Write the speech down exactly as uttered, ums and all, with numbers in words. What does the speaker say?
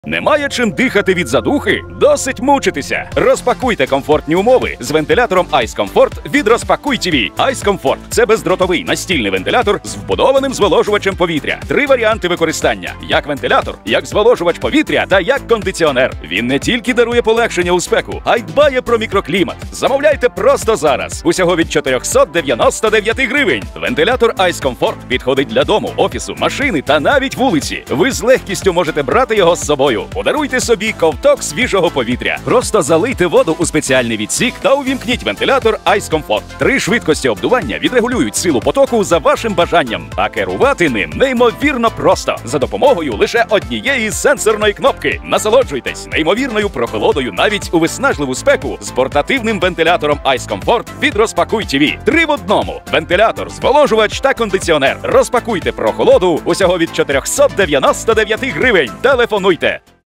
Немає чим дихати від задухи? Досить мучитися. Розпакуйте комфортні умови з вентилятором Ice Comfort від Розпакуй ТІВІ. Ice Comfort – це бездротовий настільний вентилятор з вбудованим зволожувачем повітря. Три варіанти використання: як вентилятор, як зволожувач повітря та як кондиціонер. Він не тільки дарує полегшення у спеку, а й дбає про мікроклімат. Замовляйте просто зараз. Усього від чотирьохсот дев'яноста дев'яти гривень. Вентилятор Ice Comfort підходить для дому, офісу, машини та навіть вулиці. Ви з легкістю можете брати його з собою. Подаруйте собі ковток свіжого повітря. Просто залийте воду у спеціальний відсік та увімкніть вентилятор Ice Comfort. Три швидкості обдування відрегулюють силу потоку за вашим бажанням. А керувати ним неймовірно просто за допомогою лише однієї сенсорної кнопки. Насолоджуйтесь неймовірною прохолодою навіть у виснажливу спеку з портативним вентилятором Ice Comfort від Розпакуй ТІ VІ. Три в одному: вентилятор, зволожувач та кондиціонер. Розпакуйте прохолоду усього від чотирьохсот дев'яноста дев'яти гривень. Телефонуйте.